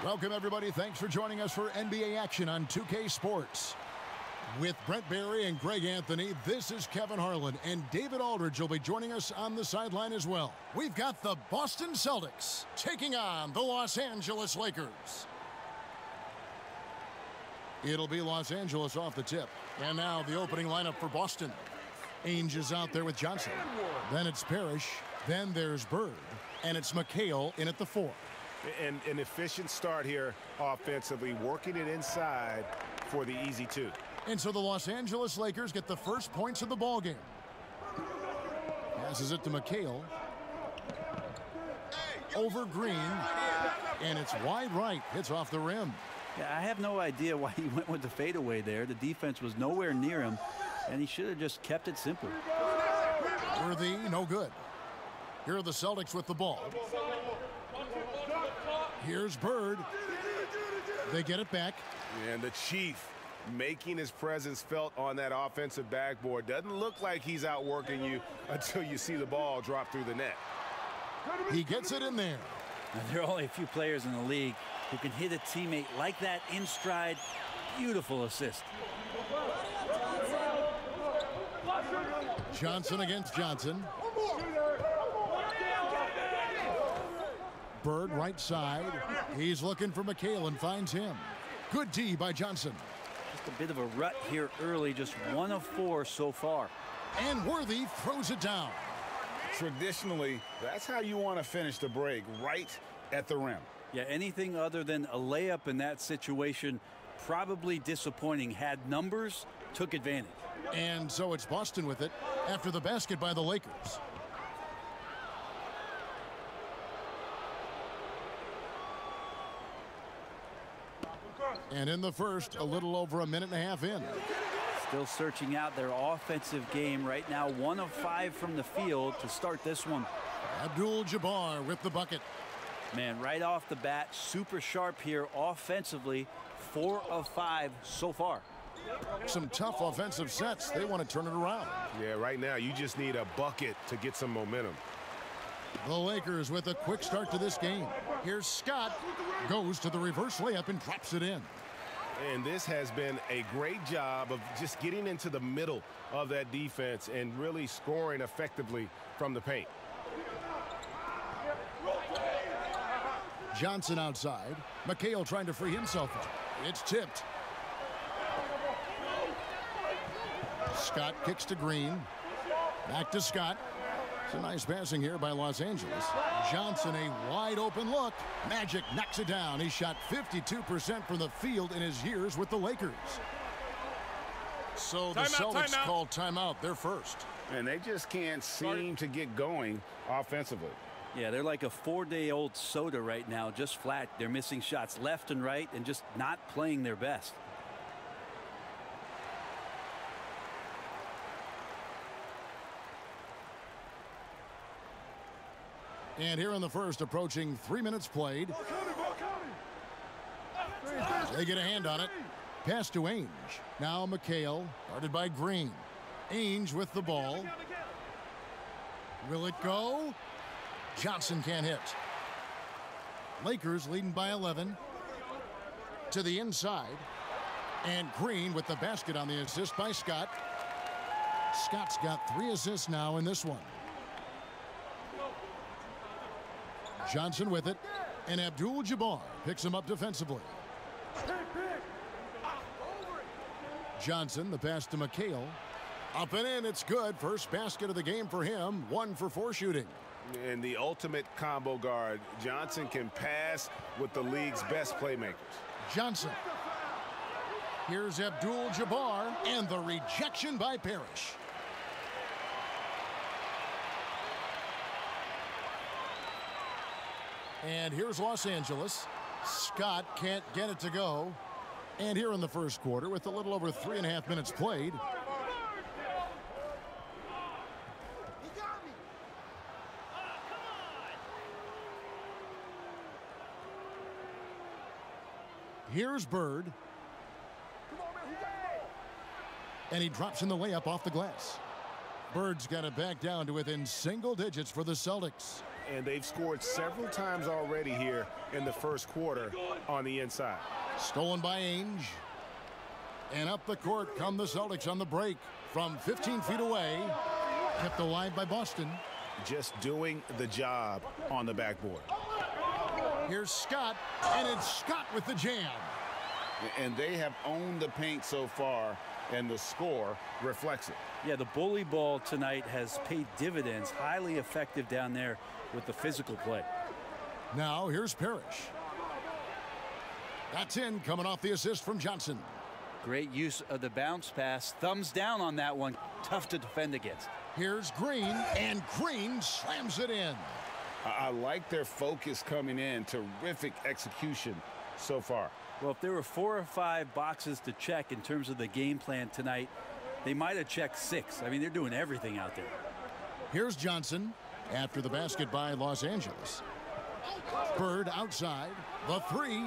Welcome, everybody. Thanks for joining us for NBA action on 2K Sports. With Brent Barry and Greg Anthony, this is Kevin Harlan, and David Aldridge will be joining us on the sideline as well. We've got the Boston Celtics taking on the Los Angeles Lakers. It'll be Los Angeles off the tip. And now the opening lineup for Boston. Ainge is out there with Johnson. Then it's Parrish. Then there's Bird. And it's McHale in at the 4. And an efficient start here offensively, working it inside for the easy 2. And so the Los Angeles Lakers get the first points of the ballgame. Passes it to McHale. Over Green. And it's wide right. Hits off the rim. Yeah, I have no idea why he went with the fadeaway there. The defense was nowhere near him, and he should have just kept it simple. Worthy, no good. Here are the Celtics with the ball. Here's Bird. They get it back. And the Chief making his presence felt on that offensive backboard. Doesn't look like he's outworking you until you see the ball drop through the net. He gets it in there. Now, there are only a few players in the league who can hit a teammate like that in stride. Beautiful assist. Johnson against Johnson. Bird right side. He's looking for McHale and finds him. Good D by Johnson. Just a bit of a rut here early, just 1 of 4 so far. And Worthy throws it down. Traditionally, that's how you want to finish the break, right at the rim. Yeah, anything other than a layup in that situation, probably disappointing. Had numbers, took advantage. And so it's Boston with it after the basket by the Lakers. And in the first, a little over a minute and a half in. Still searching out their offensive game right now. 1 of 5 from the field to start this one. Abdul-Jabbar with the bucket. Man, right off the bat, super sharp here offensively. 4 of 5 so far. Some tough offensive sets. They want to turn it around. Yeah, right now you just need a bucket to get some momentum. The Lakers with a quick start to this game. Here's Scott. Goes to the reverse layup and drops it in. And this has been a great job of just getting into the middle of that defense and really scoring effectively from the paint. Johnson outside. McHale trying to free himself up. It's tipped. Scott kicks to Green. Back to Scott. It's a nice passing here by Los Angeles. Johnson, a wide open look. Magic knocks it down. He shot 52% from the field in his years with the Lakers. So the Celtics call timeout. They're first. And they just can't seem to get going offensively. Yeah, they're like a 4-day-old soda right now, just flat. They're missing shots left and right and just not playing their best. And here in the first, approaching 3 minutes played. They get a hand on it. Pass to Ainge. Now McHale, guarded by Green. Ainge with the ball. Will it go? Johnson can't hit. Lakers leading by 11. To the inside. And Green with the basket on the assist by Scott. Scott's got 3 assists now in this one. Johnson with it, and Abdul-Jabbar picks him up defensively. Johnson, the pass to McHale. Up and in, it's good. First basket of the game for him. 1 for 4 shooting. And the ultimate combo guard. Johnson can pass with the league's best playmakers. Johnson. Here's Abdul-Jabbar, and the rejection by Parrish. And here's Los Angeles. Scott can't get it to go. And here in the first quarter, with a little over 3.5 minutes played. Here's Bird. And he drops in the layup off the glass. Bird's got it back down to within single digits for the Celtics. and they've scored several times already here in the first quarter on the inside. Stolen by Ainge. And up the court come the Celtics on the break from 15 feet away. Kept alive by Boston. Just doing the job on the backboard. Here's Scott, and it's Scott with the jam. And they have owned the paint so far, and the score reflects it. Yeah, the bully ball tonight has paid dividends. Highly effective down there with the physical play. Now here's Parrish. That's in, coming off the assist from Johnson. Great use of the bounce pass. Thumbs down on that one. Tough to defend against. Here's Green, and Green slams it in. I like their focus coming in. Terrific execution so far. Well, if there were 4 or 5 boxes to check in terms of the game plan tonight, they might have checked 6. I mean, they're doing everything out there. Here's Johnson after the basket by Los Angeles. Bird outside. The 3.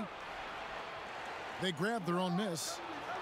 They grab their own miss.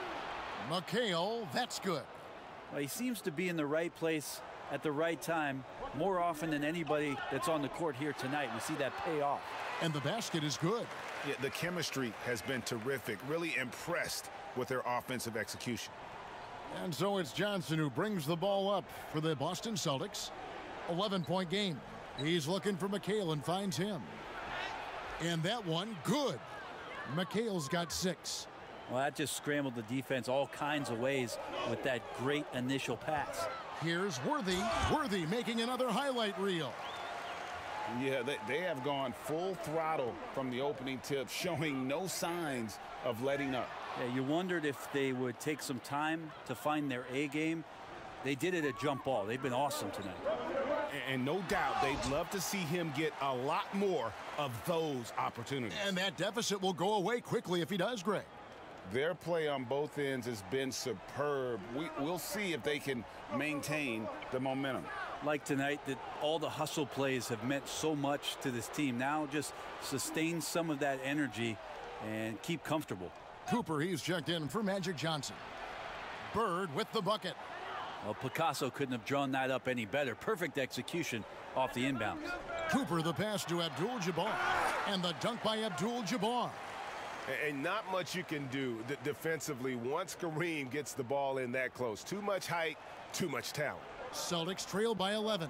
McHale, that's good. Well, he seems to be in the right place at the right time more often than anybody that's on the court here tonight. We see that pay off. And the basket is good. Yeah, the chemistry has been terrific. Really impressed with their offensive execution. And so it's Johnson who brings the ball up for the Boston Celtics. 11-point game. He's looking for McHale and finds him. And that one, good. McHale's got 6. Well, that just scrambled the defense all kinds of ways with that great initial pass. Here's Worthy. Worthy making another highlight reel. Yeah, they have gone full throttle from the opening tip, showing no signs of letting up. Yeah, you wondered if they would take some time to find their A game. They did it at jump ball. They've been awesome tonight. And no doubt they'd love to see him get a lot more of those opportunities. And that deficit will go away quickly if he does, Greg. Their play on both ends has been superb. We'll see if they can maintain the momentum. Like tonight, that all the hustle plays have meant so much to this team. Now just sustain some of that energy and keep comfortable. Cooper, he's checked in for Magic Johnson. Bird with the bucket. Well, Picasso couldn't have drawn that up any better. Perfect execution off the inbounds. Cooper, the pass to Abdul-Jabbar. And the dunk by Abdul-Jabbar. And not much you can do defensively once Kareem gets the ball in that close. Too much height, too much talent. Celtics trail by 11.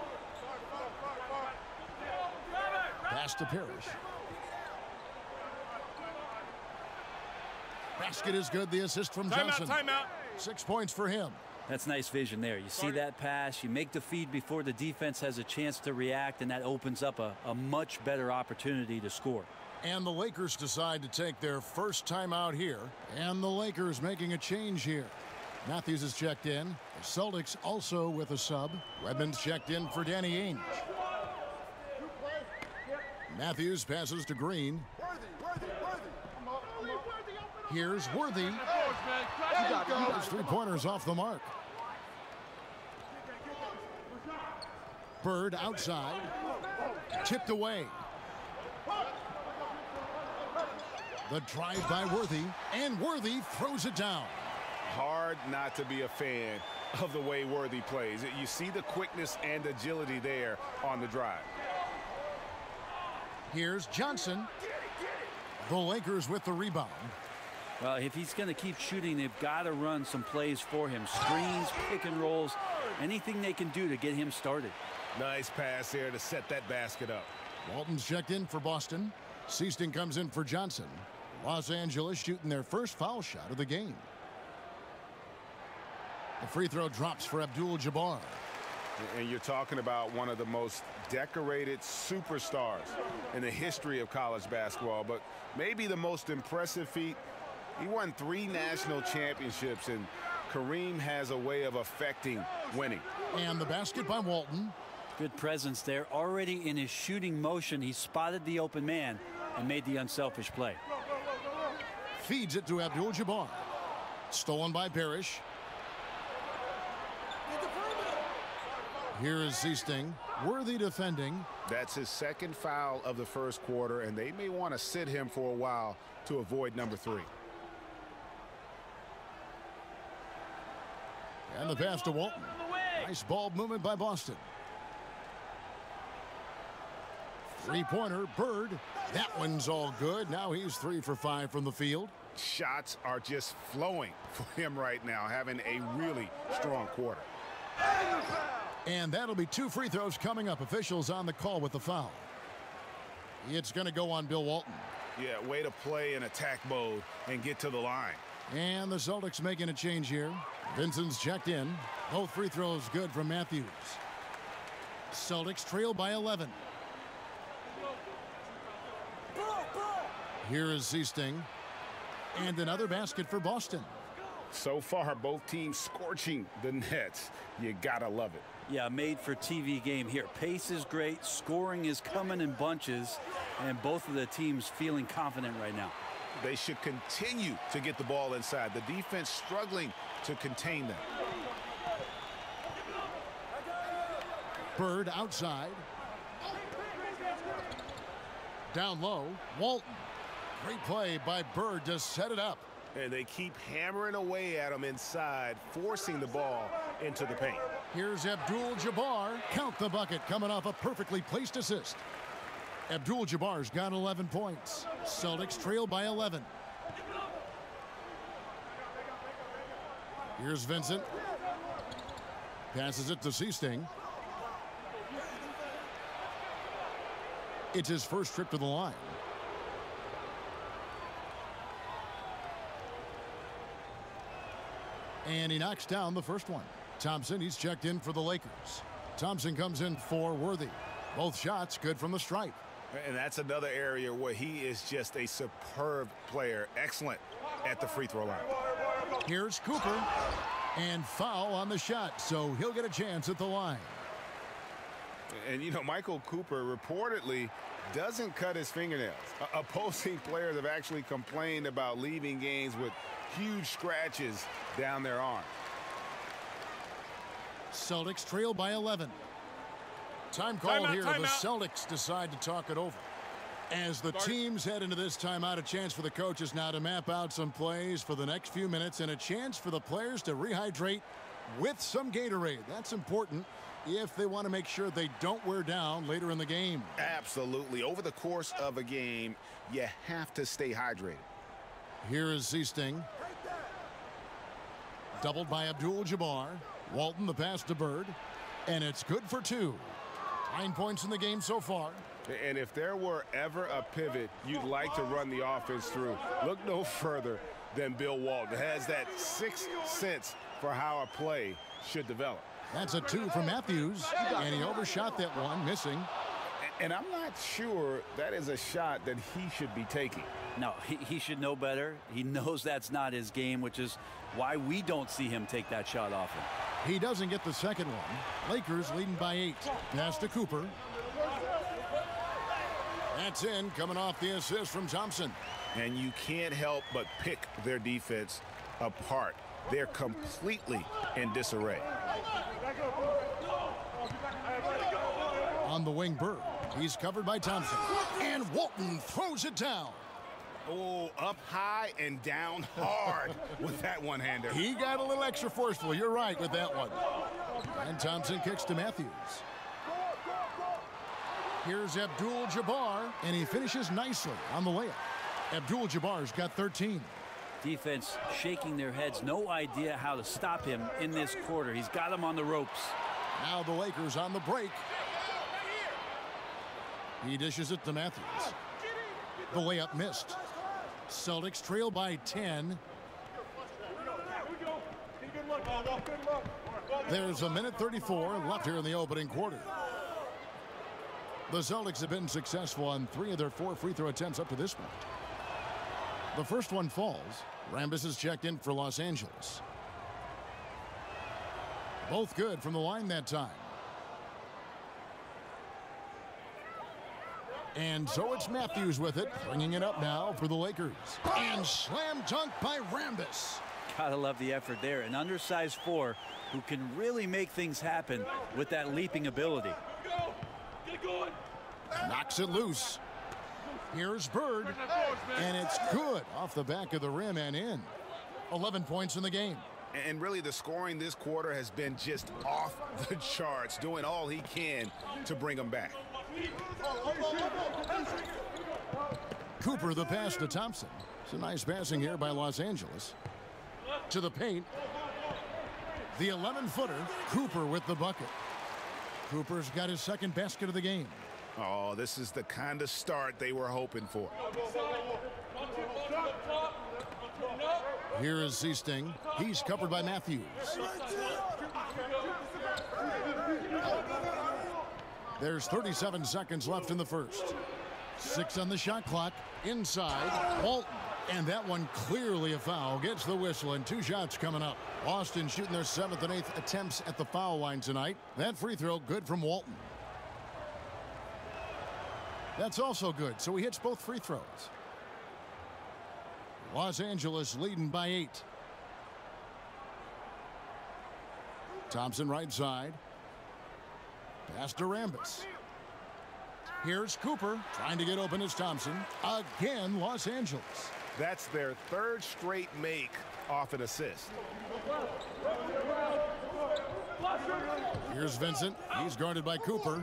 Pass to Parrish. Basket is good. The assist from Johnson. Timeout. 6 points for him. That's nice vision there. You see that pass, you make the feed before the defense has a chance to react, and that opens up a much better opportunity to score. And the Lakers decide to take their first time out here. And the Lakers making a change here. Matthews is checked in. The Celtics also with a sub. Redmond's checked in for Danny Ainge. Matthews passes to Green. Here's Worthy. His 3-pointers off the mark. Bird outside. Tipped away. The drive by Worthy, and Worthy throws it down. Hard not to be a fan of the way Worthy plays. You see the quickness and agility there on the drive. Here's Johnson. The Lakers with the rebound. Well, if he's going to keep shooting, they've got to run some plays for him. Screens, pick and rolls, anything they can do to get him started. Nice pass there to set that basket up. Walton's checked in for Boston. Seaston comes in for Johnson. Los Angeles shooting their first foul shot of the game. The free throw drops for Abdul-Jabbar. And you're talking about one of the most decorated superstars in the history of college basketball, but maybe the most impressive feat. He won 3 national championships, and Kareem has a way of affecting winning. And the basket by Walton. Good presence there. Already in his shooting motion, he spotted the open man and made the unselfish play. Feeds it to Abdul-Jabbar. Stolen by Parrish. Here is Seaston. Worthy defending. That's his second foul of the first quarter, and they may want to sit him for a while to avoid number 3. And the pass to Walton. Nice ball movement by Boston. Three-pointer, Bird. That one's all good. Now he's 3 for 5 from the field. Shots are just flowing for him right now, having a really strong quarter. And that'll be 2 free throws coming up. Officials on the call with the foul. It's going to go on Bill Walton. Yeah, way to play in attack mode and get to the line. And the Celtics making a change here. Vincent's checked in. Both free throws good from Matthews. Celtics trail by 11. Here is Seasting. And another basket for Boston. So far, both teams scorching the Nets. You gotta love it. Yeah, made for TV game here. Pace is great. Scoring is coming in bunches. And both of the teams feeling confident right now. They should continue to get the ball inside. The defense struggling to contain them. Bird outside. Down low, Walton. Great play by Bird to set it up. And they keep hammering away at him inside, forcing the ball into the paint. Here's Abdul-Jabbar. Count the bucket coming off a perfectly placed assist. Abdul-Jabbar's got 11 points. Celtics trail by 11. Here's Vincent. Passes it to Seasting. It's his first trip to the line. And he knocks down the first one. Thompson, he's checked in for the Lakers. Thompson comes in for Worthy. Both shots good from the stripe. And that's another area where he is just a superb player. Excellent at the free throw line. Here's Cooper. And foul on the shot, so he'll get a chance at the line. And, you know, Michael Cooper reportedly doesn't cut his fingernails. Opposing players have actually complained about leaving games with huge scratches down their arm. Celtics trail by 11. Time called here. The Celtics decide to talk it over. As the teams head into this timeout, a chance for the coaches now to map out some plays for the next few minutes and a chance for the players to rehydrate with some Gatorade. That's important if they want to make sure they don't wear down later in the game. Absolutely. Over the course of a game, you have to stay hydrated. Here is Seasting. Doubled by Abdul-Jabbar. Walton the pass to Bird. And it's good for 2. 9 points in the game so far. And if there were ever a pivot you'd like to run the offense through, look no further than Bill Walton. Has that sixth sense for how a play should develop. That's a 2 for Matthews, and he overshot that one, missing. And I'm not sure that is a shot that he should be taking. No, he should know better. He knows that's not his game, which is why we don't see him take that shot often. He doesn't get the second one. Lakers leading by 8. Pass to Cooper. That's in, coming off the assist from Thompson. And you can't help but pick their defense apart. They're completely in disarray. On the wing, Bird. He's covered by Thompson. And Walton throws it down. Oh, up high and down hard with that one-hander. He got a little extra forceful. You're right with that one. And Thompson kicks to Matthews. Here's Abdul-Jabbar, and he finishes nicely on the layup. Abdul-Jabbar's got 13. Defense shaking their heads. No idea how to stop him in this quarter. He's got him on the ropes. Now the Lakers on the break. He dishes it to Matthews. The layup missed. Celtics trail by 10. There's a minute 34 left here in the opening quarter. The Celtics have been successful on 3 of their 4 free throw attempts up to this point. The first one falls. Rambis is checked in for Los Angeles. Both good from the line that time. And so it's Matthews with it, bringing it up now for the Lakers. And slam dunk by Rambis. Gotta love the effort there. An undersized 4 who can really make things happen with that leaping ability. Knocks it loose. Here's Bird. And it's good off the back of the rim and in. 11 points in the game. And really, the scoring this quarter has been just off the charts, doing all he can to bring them back. Cooper the pass to Thompson. It's a nice passing here by Los Angeles. To the paint. The 11-footer, Cooper with the bucket. Cooper's got his second basket of the game. Oh, this is the kind of start they were hoping for. Here is Seasting. He's covered by Matthews. There's 37 seconds left in the first. 6 on the shot clock. Inside, Walton. And that one clearly a foul. Gets the whistle, and 2 shots coming up. Boston shooting their 7th and 8th attempts at the foul line tonight. That free throw good from Walton. That's also good, so he hits both free throws. Los Angeles leading by 8. Thompson right side. Pass to Rambis. Here's Cooper trying to get open as Thompson. Again, Los Angeles. That's their 3rd straight make off an assist. Here's Vincent. He's guarded by Cooper.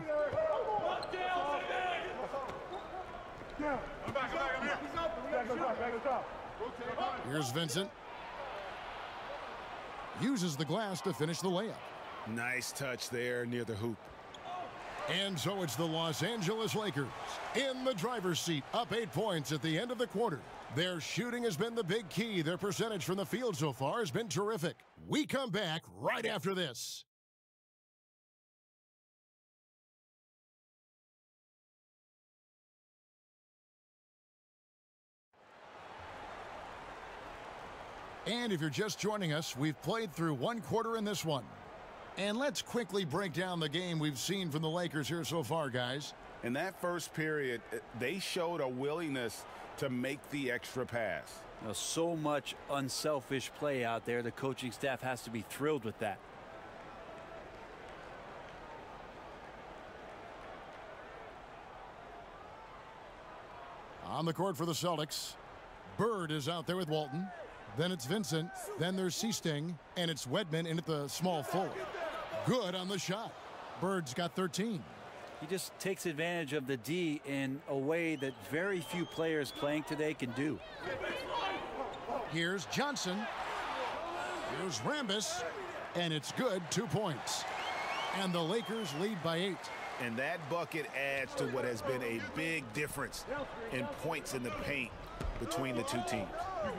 Here's Vincent. Uses the glass to finish the layup. Nice touch there near the hoop. And so it's the Los Angeles Lakers in the driver's seat, up 8 points at the end of the quarter. Their shooting has been the big key. Their percentage from the field so far has been terrific. We come back right after this. And if you're just joining us, we've played through 1 quarter in this one. And let's quickly break down the game we've seen from the Lakers here so far, guys. In that first period, they showed a willingness to make the extra pass. Now, so much unselfish play out there. The coaching staff has to be thrilled with that. On the court for the Celtics, Bird is out there with Walton. Then it's Vincent. Then there's Seasting. And it's Wedman in at the small forward. Good on the shot. Bird's got 13. He just takes advantage of the D in a way that very few players playing today can do. Here's Johnson. Here's Rambis. And it's good. 2 points. And the Lakers lead by 8. And that bucket adds to what has been a big difference in points in the paint between the two teams.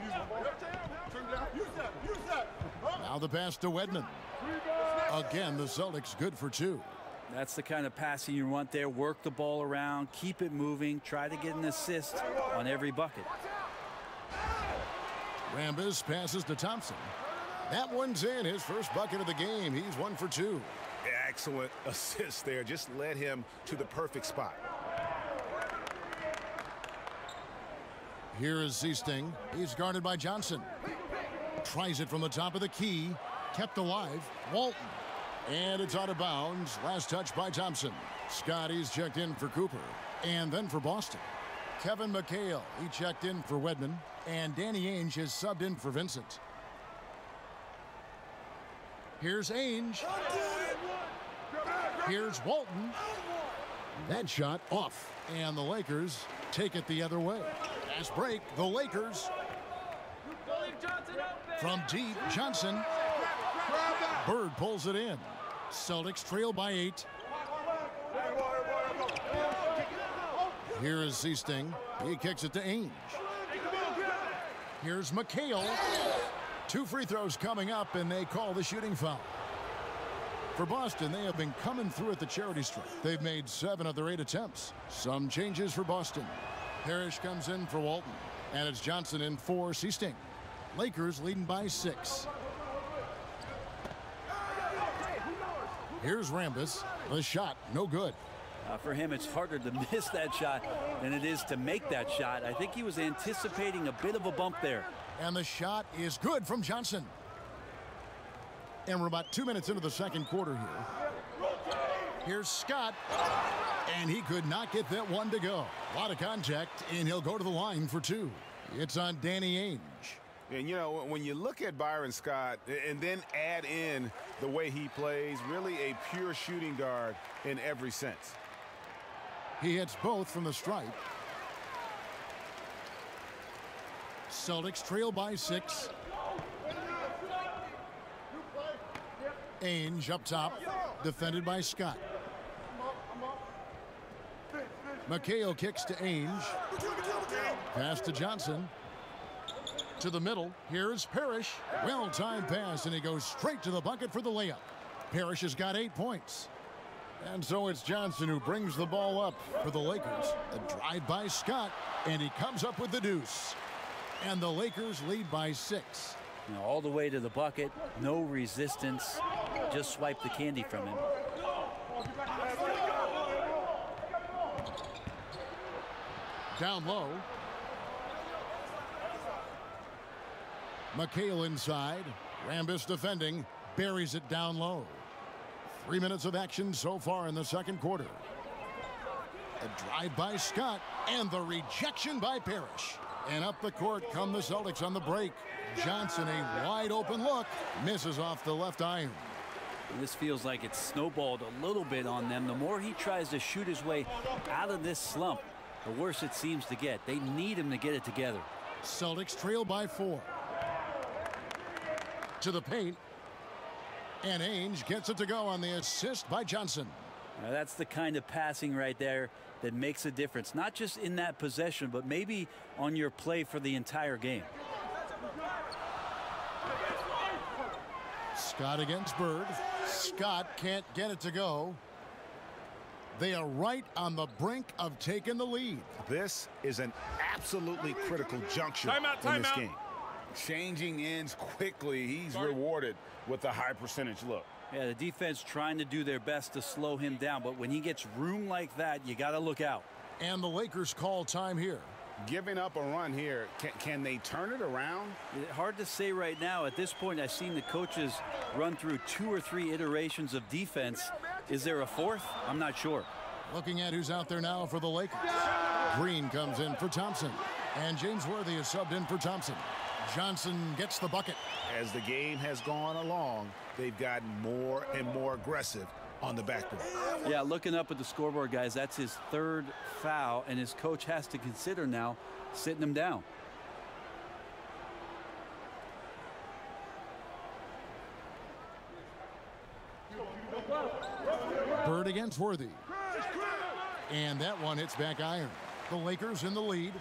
Now the pass to Wedman. Again, the Celtics good for 2. That's the kind of passing you want there. Work the ball around, keep it moving, try to get an assist on every bucket. Rambis passes to Thompson. That one's in, his first bucket of the game. He's 1 for 2. Excellent assist there. Just led him to the perfect spot. Here is Seasting. He's guarded by Johnson. Tries it from the top of the key. Kept alive. Walton. And it's out of bounds. Last touch by Thompson. Scotty's checked in for Cooper. And then for Boston. Kevin McHale. He checked in for Wedman. And Danny Ainge has subbed in for Vincent. Here's Ainge. Here's Walton. That shot off. And the Lakers take it the other way. Fast break. The Lakers. From deep, Johnson. Bird pulls it in. Celtics trail by 8. Here is Seasting. He kicks it to Ainge. Here's McHale. 2 free throws coming up, and they call the shooting foul. For Boston, they have been coming through at the charity stripe. They've made 7 of their 8 attempts. Some changes for Boston. Parrish comes in for Walton. And it's Johnson in for Seasting. Lakers leading by 6. Here's Rambis. The shot, no good. For him, it's harder to miss that shot than it is to make that shot. I think he was anticipating a bit of a bump there. And the shot is good from Johnson. And we're about 2 minutes into the second quarter here. Here's Scott. And he could not get that one to go. A lot of contact, and he'll go to the line for 2. It's on Danny Ainge. And, you know, when you look at Byron Scott and then add in the way he plays, really a pure shooting guard in every sense. He hits both from the stripe. Celtics trail by 6. Ainge up top, defended by Scott. McHale kicks to Ainge. Pass to Johnson. To the middle. Here's Parrish. Well-timed pass, and he goes straight to the bucket for the layup. Parrish has got 8 points. And so it's Johnson who brings the ball up for the Lakers. A drive by Scott, and he comes up with the deuce. And the Lakers lead by 6. You know, all the way to the bucket, no resistance. Just swipe the candy from him. Down low. McHale inside. Rambis defending. Buries it down low. 3 minutes of action so far in the second quarter. A drive by Scott and the rejection by Parrish. And up the court come the Celtics on the break. Johnson, a wide open look, misses off the left iron. This feels like it's snowballed a little bit on them. The more he tries to shoot his way out of this slump, the worse it seems to get. They need him to get it together. Celtics trail by 4. To the paint. And Ainge gets it to go on the assist by Johnson. Now that's the kind of passing right there that makes a difference. Not just in that possession, but maybe on your play for the entire game. Scott against Bird. Scott can't get it to go. They are right on the brink of taking the lead. This is an absolutely critical juncture in this game. Changing ends quickly. He's rewarded with a high percentage look. Yeah, the defense trying to do their best to slow him down, but when he gets room like that, you got to look out. And the Lakers call time here. Giving up a run here, can they turn it around? Hard to say right now. At this point, I've seen the coaches run through 2 or 3 iterations of defense. Is there a fourth? I'm not sure. Looking at who's out there now for the Lakers. Green comes in for Thompson. And James Worthy is subbed in for Thompson. Johnson gets the bucket. As the game has gone along, they've gotten more and more aggressive on the backboard. Yeah, looking up at the scoreboard, guys, that's his 3rd foul, and his coach has to consider now sitting him down. Bird against Worthy. And that one hits back iron. The Lakers in the lead.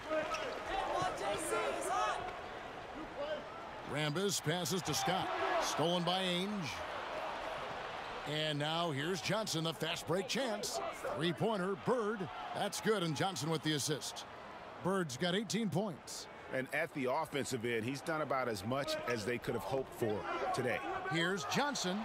Rambis passes to Scott. Stolen by Ainge. And now here's Johnson, the fast break chance. 3-pointer, Bird. That's good, and Johnson with the assist. Bird's got 18 points. And at the offensive end, he's done about as much as they could have hoped for today. Here's Johnson.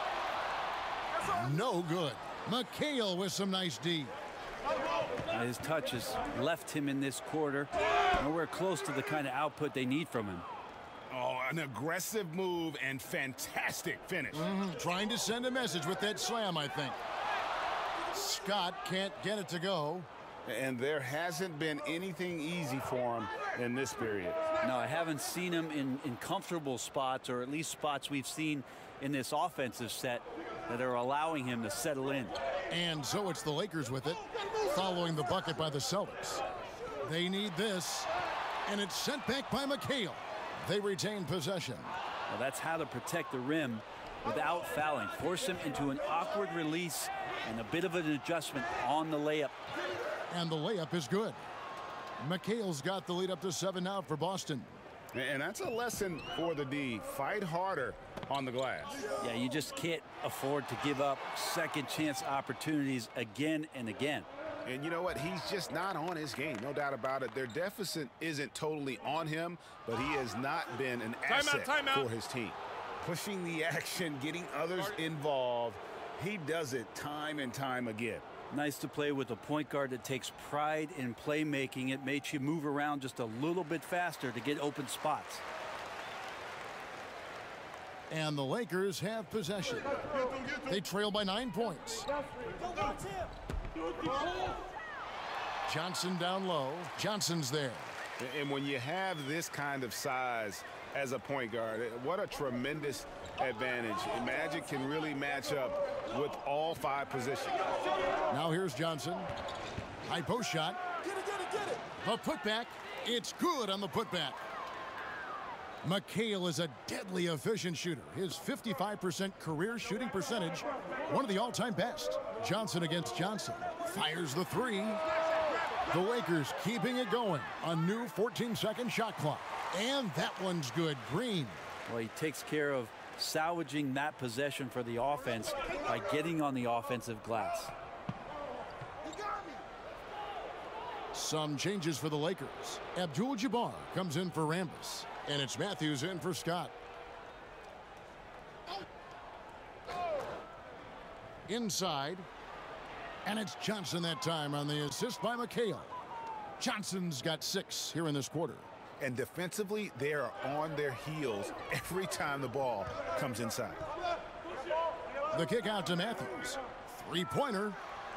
No good. McHale with some nice D. His touch has left him in this quarter. Nowhere close to the kind of output they need from him. Oh, an aggressive move and fantastic finish. Trying to send a message with that slam, I think. Scott can't get it to go. And there hasn't been anything easy for him in this period. No, I haven't seen him in comfortable spots, or at least spots we've seen in this offensive set that are allowing him to settle in. And so it's the Lakers with it, following the bucket by the Celtics. They need this, and it's sent back by McHale. They retain possession. Well, that's how to protect the rim without fouling. Force him into an awkward release and a bit of an adjustment on the layup. And the layup is good. McHale's got the lead up to 7 now for Boston. And that's a lesson for the D. Fight harder on the glass. Yeah, you just can't afford to give up second chance opportunities again and again. And you know what? He's just not on his game. No doubt about it. Their deficit isn't totally on him, but he has not been an asset for his team. Pushing the action, getting others involved. He does it time and time again. Nice to play with a point guard that takes pride in playmaking. It makes you move around just a little bit faster to get open spots. And the Lakers have possession. They trail by 9 points. Johnson down low. Johnson's there. And when you have this kind of size as a point guard. What a tremendous advantage. Magic can really match up with all 5 positions. Now here's Johnson. High post shot. Get it. A putback. It's good on the putback. McHale is a deadly efficient shooter. His 55% career shooting percentage, one of the all-time best. Johnson against Johnson. Fires the 3. The Lakers keeping it going. A new 14-second shot clock. And that one's good. Green. Well, he takes care of salvaging that possession for the offense by getting on the offensive glass. Some changes for the Lakers. Abdul-Jabbar comes in for Rambis. And it's Matthews in for Scott. Inside. And it's Johnson that time on the assist by McHale. Johnson's got 6 here in this quarter. And defensively, they are on their heels every time the ball comes inside. The kick out to Matthews. 3-pointer.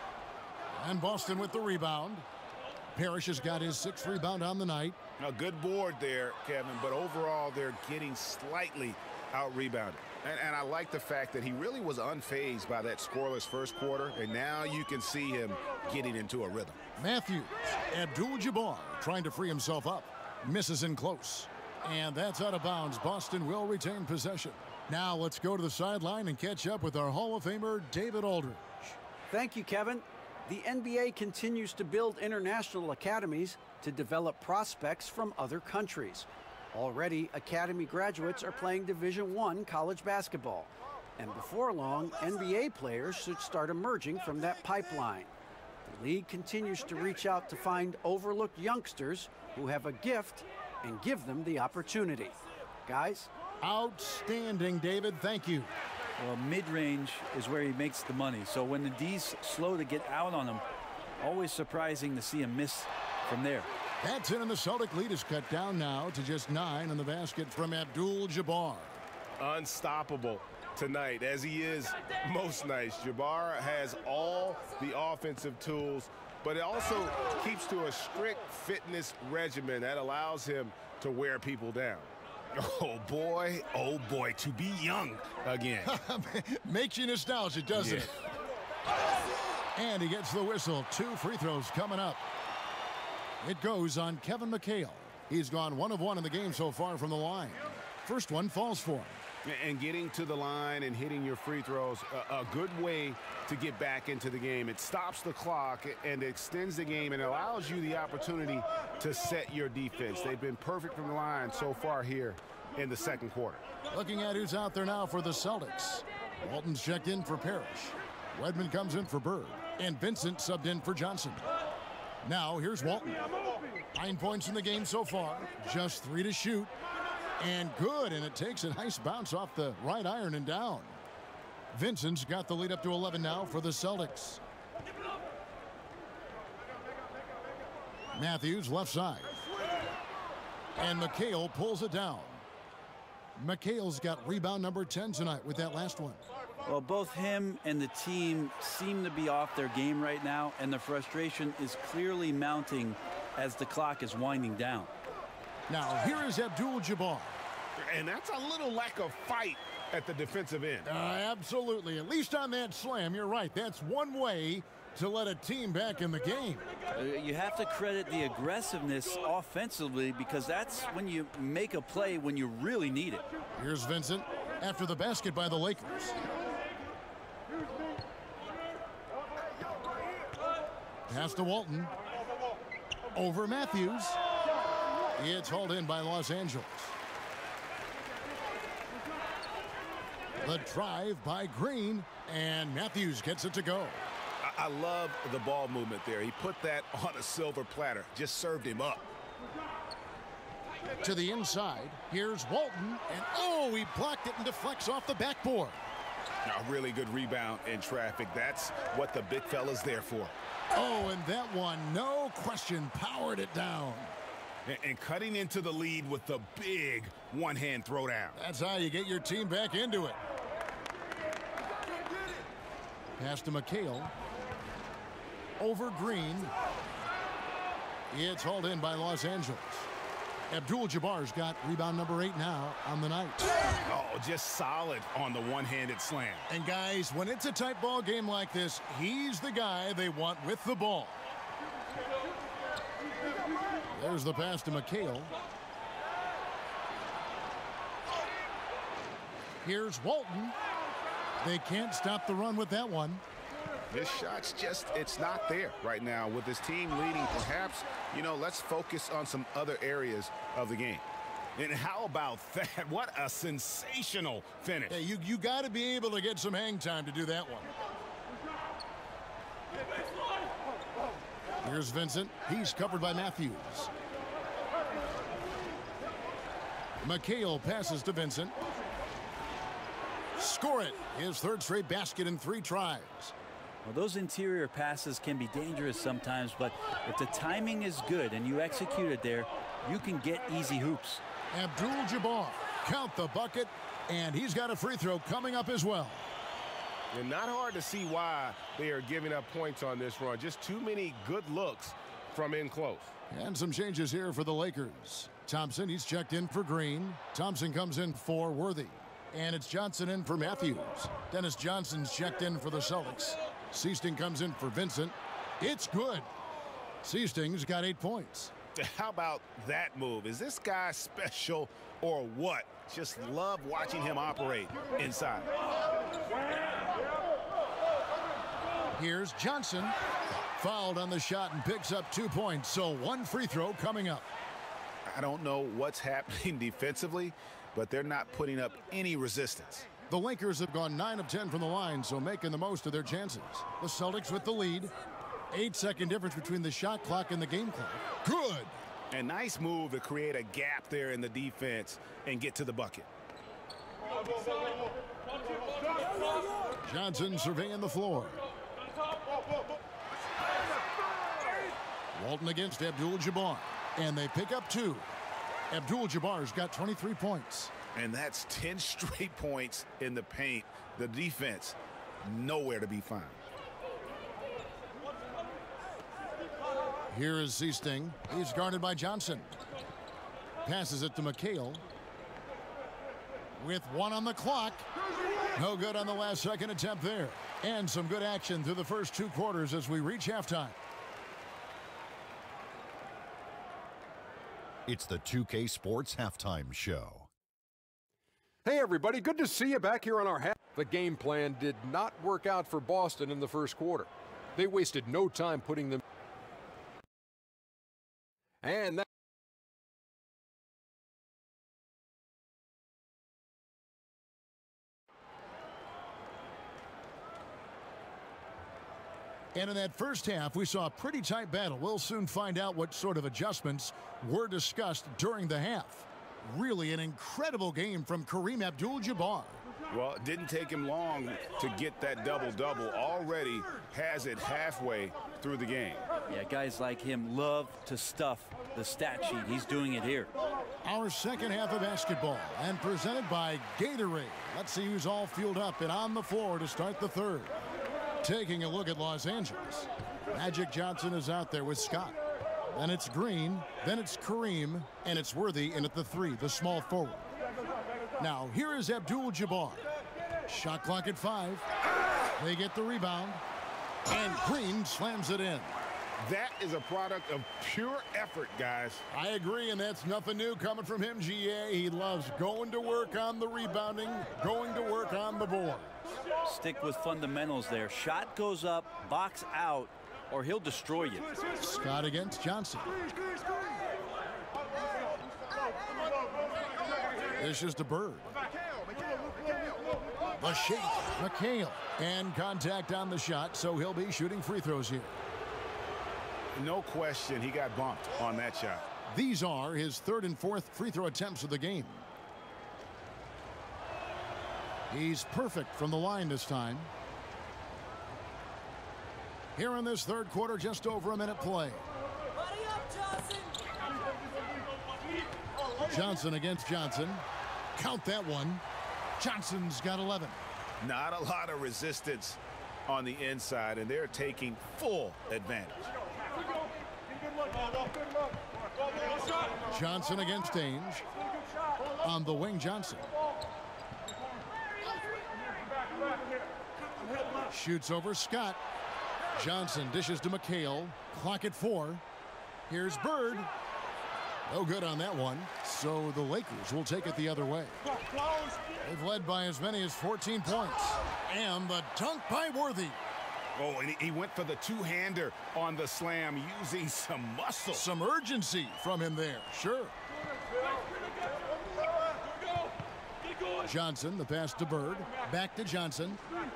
And Boston with the rebound. Parrish has got his 6th rebound on the night. A good board there, Kevin, but overall they're getting slightly out-rebounded. And I like the fact that he really was unfazed by that scoreless first quarter, and now you can see him getting into a rhythm. Matthews, Abdul-Jabbar trying to free himself up. Misses in close. And that's out of bounds. Boston will retain possession. Now let's go to the sideline and catch up with our Hall of Famer, David Aldridge. Thank you, Kevin. The NBA continues to build international academies to develop prospects from other countries. Already, academy graduates are playing Division I college basketball. And before long, NBA players should start emerging from that pipeline. The league continues to reach out to find overlooked youngsters who have a gift and give them the opportunity. Guys? Outstanding, David. Thank you. Well, mid-range is where he makes the money. So when the D's slow to get out on him, always surprising to see him miss from there. That's it, and the Celtic lead is cut down now to just 9 in the basket from Abdul-Jabbar. Unstoppable tonight, as he is most nights. Jabbar has all the offensive tools, but it also keeps to a strict fitness regimen that allows him to wear people down. Oh boy, to be young again. Makes you nostalgic, doesn't it? And he gets the whistle. 2 free throws coming up. It goes on Kevin McHale. He's gone 1 of 1 in the game so far from the line. First one falls for him. And getting to the line and hitting your free throws, a good way to get back into the game. It stops the clock and extends the game and allows you the opportunity to set your defense. They've been perfect from the line so far here in the second quarter. Looking at who's out there now for the Celtics. Walton's checked in for Parrish. Wedman comes in for Bird. And Vincent subbed in for Johnson. Now here's Walton. 9 points in the game so far. Just 3 to shoot. And good, and it takes a nice bounce off the right iron and down. Vincent's got the lead up to 11 now for the Celtics. Matthews left side. And McHale pulls it down. McHale's got rebound number 10 tonight with that last one. Well, both him and the team seem to be off their game right now, and the frustration is clearly mounting as the clock is winding down. Now, here is Abdul-Jabbar. And that's a little lack of fight at the defensive end. Absolutely. At least on that slam, you're right. That's one way to let a team back in the game. You have to credit the aggressiveness offensively, because that's when you make a play when you really need it. Here's Vincent after the basket by the Lakers. Pass to Walton. Over Matthews. It's hauled in by Los Angeles. The drive by Green, and Matthews gets it to go. I love the ball movement there. He put that on a silver platter, just served him up. To the inside, here's Walton, and oh, he blocked it and deflects off the backboard. A really good rebound in traffic. That's what the big fella's there for. Oh, and that one, no question, powered it down. And cutting into the lead with the big one-hand throwdown. That's how you get your team back into it. Pass to McHale. Over Green. It's hauled in by Los Angeles. Abdul-Jabbar's got rebound number 8 now on the night. Oh, just solid on the one-handed slam. And guys, when it's a tight ball game like this, he's the guy they want with the ball. There's the pass to McHale. Here's Walton. They can't stop the run with that one. This shot's just, it's not there right now. With his team leading, perhaps, you know, let's focus on some other areas of the game. And how about that? What a sensational finish. Hey, you got to be able to get some hang time to do that one. Here's Vincent. He's covered by Matthews. McHale passes to Vincent. Score it. His third straight basket in 3 tries. Well, those interior passes can be dangerous sometimes, but if the timing is good and you execute it there, you can get easy hoops. Abdul-Jabbar, count the bucket, and he's got a free throw coming up as well. And not hard to see why they are giving up points on this run. Just too many good looks from in close. And some changes here for the Lakers. Thompson, he's checked in for Green. Thompson comes in for Worthy. And it's Johnson in for Matthews. Dennis Johnson's checked in for the Celtics. Seasting comes in for Vincent. It's good. Seasting's got 8 points. How about that move? Is this guy special or what? Just love watching him operate inside. Here's Johnson. Fouled on the shot and picks up 2 points. So 1 free throw coming up. I don't know what's happening defensively, but they're not putting up any resistance. The Lakers have gone 9 of 10 from the line, so making the most of their chances. The Celtics with the lead. 8-second difference between the shot clock and the game clock. Good. A nice move to create a gap there in the defense and get to the bucket. Johnson surveying the floor. Walton against Abdul-Jabbar. And they pick up 2. Abdul-Jabbar's got 23 points. And that's 10 straight points in the paint. The defense, nowhere to be found. Here is Seasting. He's guarded by Johnson. Passes it to McHale. With 1 on the clock. No good on the last second attempt there. And some good action through the first 2 quarters as we reach halftime. It's the 2K Sports Halftime Show. Hey everybody, good to see you back here on our half. The game plan did not work out for Boston in the first quarter. They wasted no time putting them. And that. And in that first half, we saw a pretty tight battle. We'll soon find out what sort of adjustments were discussed during the half. Really an incredible game from Kareem Abdul-Jabbar. Well, it didn't take him long to get that double-double. Already has it halfway through the game. Yeah, guys like him love to stuff the stat sheet. He's doing it here. Our second half of basketball and presented by Gatorade. Let's see who's all fueled up and on the floor to start the third. Taking a look at Los Angeles. Magic Johnson is out there with Scott. Then it's Green, then it's Kareem, and it's Worthy in at the 3, the small forward. Now, here is Abdul-Jabbar. Shot clock at 5. They get the rebound, and Green slams it in. That is a product of pure effort, guys. I agree, and that's nothing new coming from him, GA. He loves going to work on the rebounding, going to work on the board. Stick with fundamentals there. Shot goes up, box out, or he'll destroy you. Scott against Johnson. This is to Bird. The shake, McHale. And contact on the shot, so he'll be shooting free throws here. No question, he got bumped on that shot. These are his 3rd and 4th free throw attempts of the game. He's perfect from the line this time. Here in this third quarter, just over a minute play. Johnson against Johnson. Count that one. Johnson's got 11. Not a lot of resistance on the inside, and they're taking full advantage. Johnson against Ainge. On the wing, Johnson. Shoots over Scott. Johnson dishes to McHale. Clock at 4. Here's Bird. No good on that one. So the Lakers will take it the other way. They've led by as many as 14 points. And the dunk by Worthy. Oh, and he went for the two-hander on the slam, using some muscle. Some urgency from him there, sure. Johnson, the pass to Bird. Back to Johnson.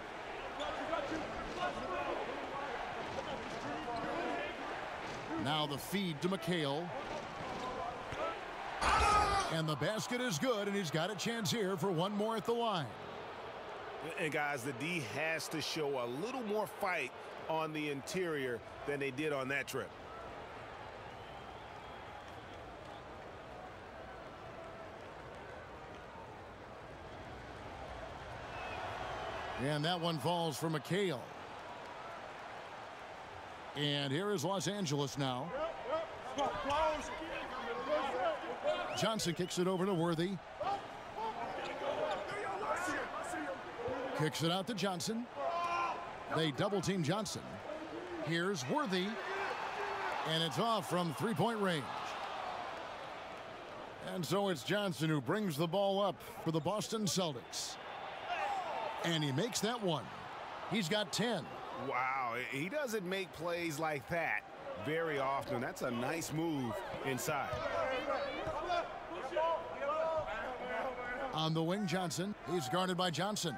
Now the feed to McHale. And the basket is good, and he's got a chance here for one more at the line. And guys, the D has to show a little more fight on the interior than they did on that trip. And that one falls for McHale. And here is Los Angeles now. Johnson kicks it over to Worthy. Kicks it out to Johnson. They double team Johnson. Here's Worthy. And it's off from three-point range. And so it's Johnson who brings the ball up for the Boston Celtics. And he makes that one. He's got 10. Wow, he doesn't make plays like that very often. That's a nice move inside. On the wing, Johnson. He's guarded by Johnson.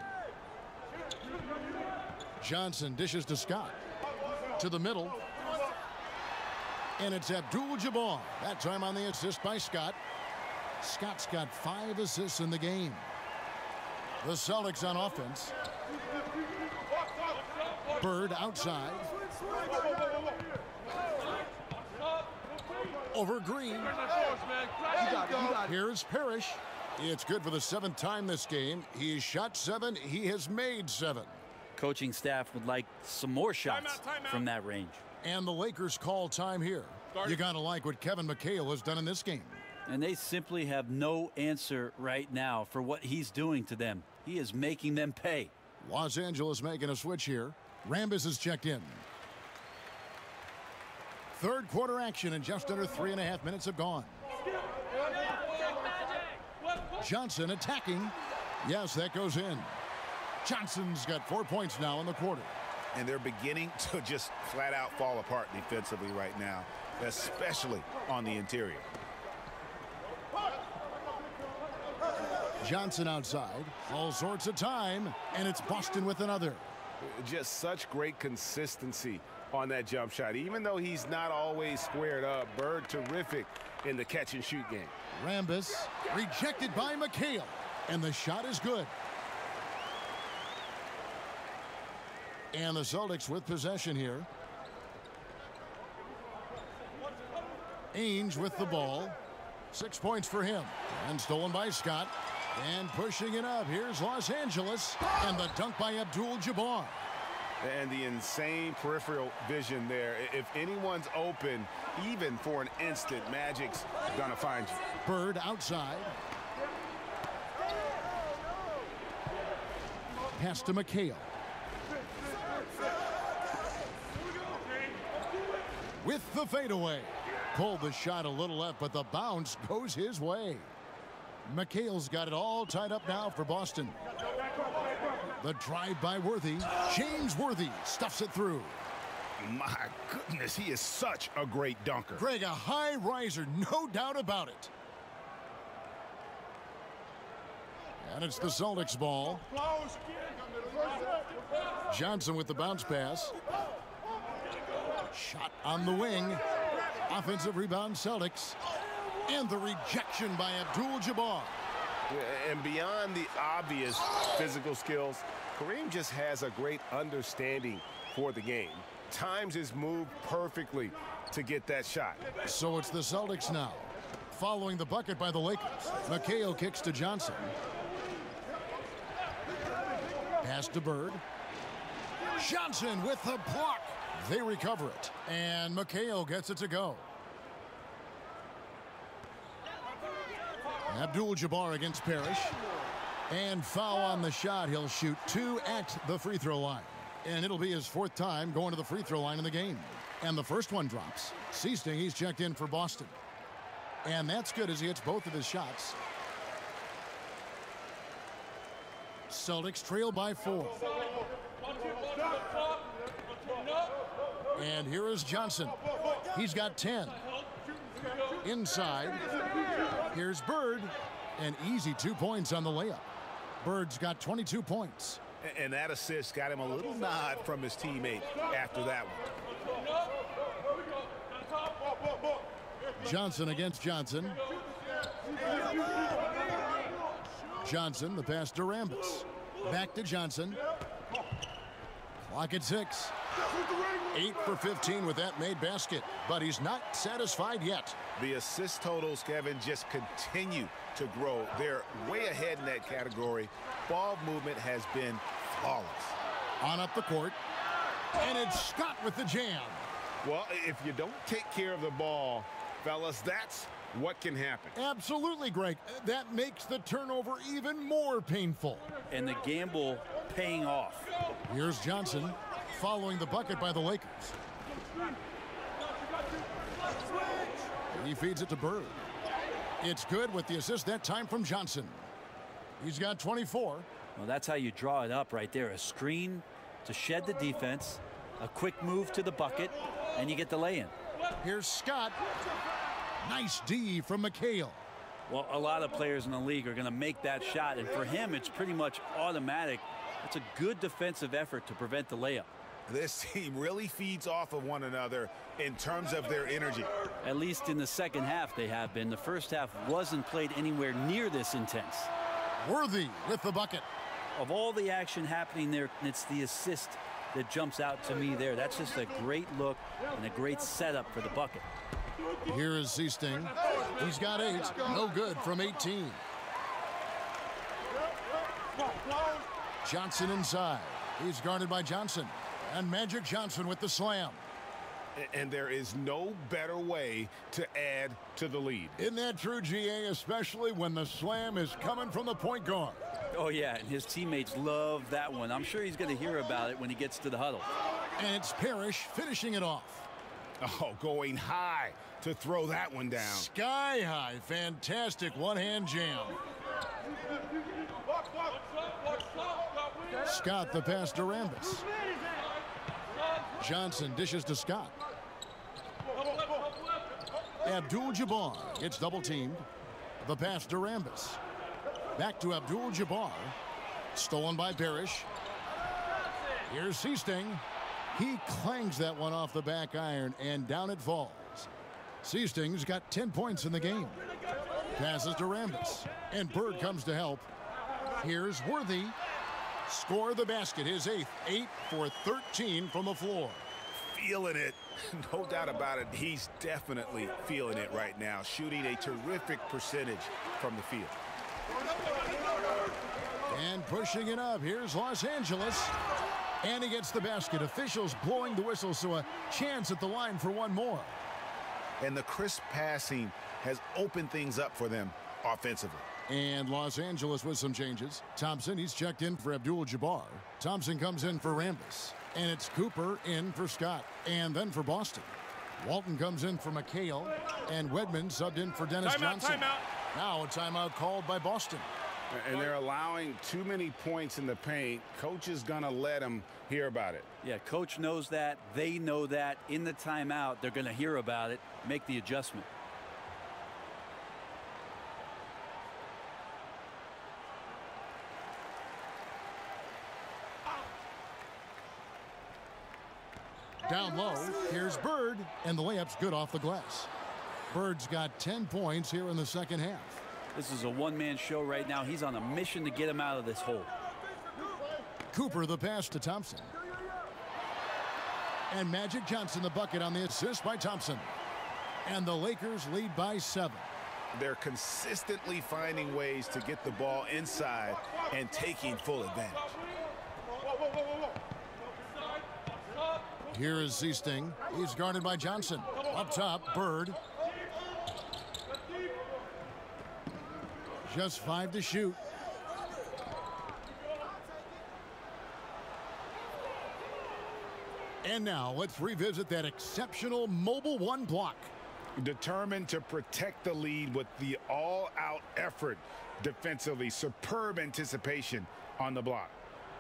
Johnson dishes to Scott. To the middle. And it's Abdul-Jabbar. That time on the assist by Scott. Scott's got 5 assists in the game. The Celtics on offense. Bird outside. Over Green. Here's Parrish. It's good for the 7th time this game. He's shot 7. He has made 7. Coaching staff would like some more shots from that range. And the Lakers call time here. You got to like what Kevin McHale has done in this game. And they simply have no answer right now for what he's doing to them. He is making them pay. Los Angeles making a switch here. Rambis is checked in. Third quarter action, and just under 3.5 minutes have gone. Johnson attacking. Yes, that goes in. Johnson's got 4 points now in the quarter. And they're beginning to just flat out fall apart defensively right now, especially on the interior. Johnson outside. All sorts of time, and it's Boston with another. Just such great consistency on that jump shot. Even though he's not always squared up, Bird terrific in the catch and shoot game. Rambis rejected by McHale, and the shot is good. And the Celtics with possession here. Ainge with the ball. 6 points for him. And stolen by Scott. And pushing it up. Here's Los Angeles. And the dunk by Abdul-Jabbar. And the insane peripheral vision there. If anyone's open, even for an instant, Magic's gonna find you. Bird outside. Pass to McHale. With the fadeaway. Pulled the shot a little left, but the bounce goes his way. McHale's got it all tied up now for Boston. The drive by Worthy. James Worthy stuffs it through. My goodness, he is such a great dunker. Greg, a high riser, no doubt about it. And it's the Celtics ball. Johnson with the bounce pass. Shot on the wing. Offensive rebound, Celtics. And the rejection by Abdul-Jabbar. And beyond the obvious physical skills, Kareem just has a great understanding for the game. Times his move perfectly to get that shot. So it's the Celtics now. Following the bucket by the Lakers. McHale kicks to Johnson. Pass to Bird. Johnson with the block. They recover it. And McHale gets it to go. Abdul-Jabbar against Parrish. And foul on the shot. He'll shoot 2 at the free throw line. And it'll be his 4th time going to the free throw line in the game. And the first one drops. Seasting, he's checked in for Boston. And that's good as he hits both of his shots. Celtics trail by 4. And here is Johnson. He's got 10. Inside. Here's Bird. An easy 2 points on the layup. Bird's got 22 points. And that assist got him a little nod from his teammate after that one. Johnson against Johnson. Johnson, the pass to Rambis. Back to Johnson. Clock at 6. 8 for 15 with that made basket, but he's not satisfied yet. The assist totals, Kevin, just continue to grow. They're way ahead in that category. Ball movement has been flawless. On up the court, and it's Scott with the jam. Well, if you don't take care of the ball, fellas, that's what can happen. Absolutely, Greg. That makes the turnover even more painful. And the gamble paying off. Here's Johnson following the bucket by the Lakers. He feeds it to Bird. It's good with the assist that time from Johnson. He's got 24. Well, that's how you draw it up right there. A screen to shed the defense, a quick move to the bucket, and you get the lay-in. Here's Scott. Nice D from McHale. Well, a lot of players in the league are going to make that shot, and for him, it's pretty much automatic. It's a good defensive effort to prevent the layup. This team really feeds off of one another in terms of their energy. At least in the second half they have been. The first half wasn't played anywhere near this intense. Worthy with the bucket. Of all the action happening there, it's the assist that jumps out to me there. That's just a great look and a great setup for the bucket. Here is Seasting. He's got 8. No good from 18. Johnson inside. He's guarded by Johnson. And Magic Johnson with the slam. And there is no better way to add to the lead. Isn't that true, GA, especially when the slam is coming from the point guard? Oh, yeah, and his teammates love that one. I'm sure he's going to hear about it when he gets to the huddle. And it's Parrish finishing it off. Oh, going high to throw that one down. Sky high. Fantastic one-hand jam. Scott the pass to Rambis. Johnson dishes to Scott. Abdul-Jabbar gets double-teamed. The pass to Rambis. Back to Abdul-Jabbar. Stolen by Parrish. Here's Seasting. He clangs that one off the back iron, and down it falls. Seasting's got 10 points in the game. Passes to Rambis. And Bird comes to help. Here's Worthy. Score the basket, his 8th. 8 for 13 from the floor. Feeling it. No doubt about it. He's definitely feeling it right now. Shooting a terrific percentage from the field. And pushing it up. Here's Los Angeles. And he gets the basket. Officials blowing the whistle, so a chance at the line for one more. And the crisp passing has opened things up for them offensively. And Los Angeles with some changes. Thompson, he's checked in for Abdul-Jabbar. Thompson comes in for Rambis. And it's Cooper in for Scott. And then for Boston. Walton comes in for McHale. And Wedman subbed in for Dennis Johnson. Timeout. Now a timeout called by Boston. And they're allowing too many points in the paint. Coach is going to let them hear about it. Yeah, coach knows that. They know that. In the timeout, they're going to hear about it, make the adjustment. Down low, here's Bird, and the layup's good off the glass. Bird's got 10 points here in the second half. This is a one-man show right now. He's on a mission to get him out of this hole. Cooper the pass to Thompson. And Magic Johnson the bucket on the assist by Thompson. And the Lakers lead by 7. They're consistently finding ways to get the ball inside and taking full advantage. Here is Seasting. He's guarded by Johnson. Up top, Bird. Just 5 to shoot. And now let's revisit that exceptional Mobile One block. Determined to protect the lead with the all-out effort defensively. Superb anticipation on the block.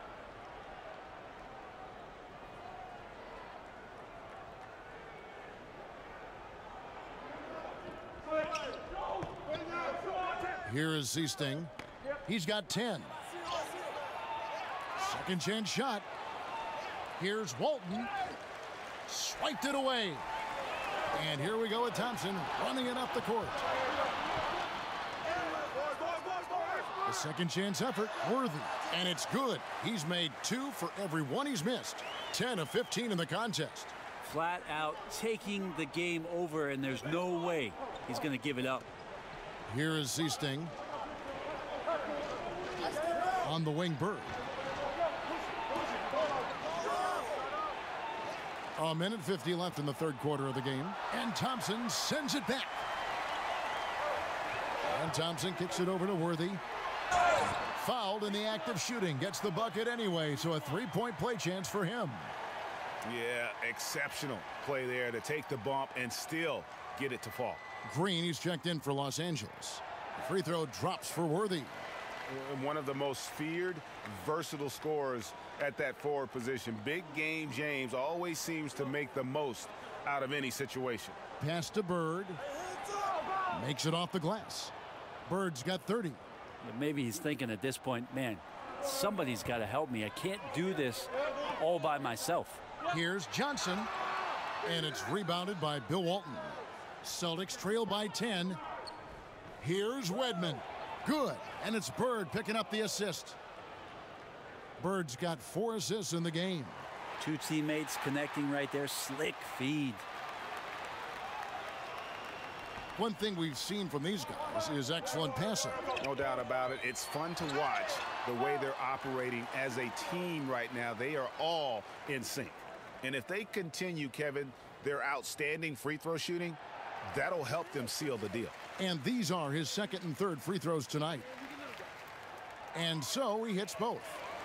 Here is Seasting. He's got 10. Second chance shot. Here's Walton. Swiped it away. And here we go with Thompson running it up the court. The second chance effort, Worthy. And it's good. He's made 2 for every one he's missed. 10 of 15 in the contest. Flat out taking the game over, and there's no way he's going to give it up. Here is Seasting. On the wing, Bird. A minute 50 left in the third quarter of the game. And Thompson sends it back. And Thompson kicks it over to Worthy. Fouled in the act of shooting. Gets the bucket anyway, so a 3-point play chance for him. Yeah, exceptional play there to take the bump and still get it to fall. Green, he's checked in for Los Angeles. The free throw drops for Worthy. One of the most feared, versatile scorers at that forward position. Big game James always seems to make the most out of any situation. Pass to Bird. Makes it off the glass. Bird's got 30. But maybe he's thinking at this point, man, somebody's got to help me. I can't do this all by myself. Here's Johnson. And it's rebounded by Bill Walton. Celtics trail by 10. Here's Wedman. Good. And it's Bird picking up the assist. Bird's got 4 assists in the game. 2 teammates connecting right there. Slick feed. One thing we've seen from these guys is excellent passing. No doubt about it. It's fun to watch the way they're operating as a team right now. They are all in sync. And if they continue, Kevin, their outstanding free throw shooting, that'll help them seal the deal. And these are his second and third free throws tonight. And so he hits both.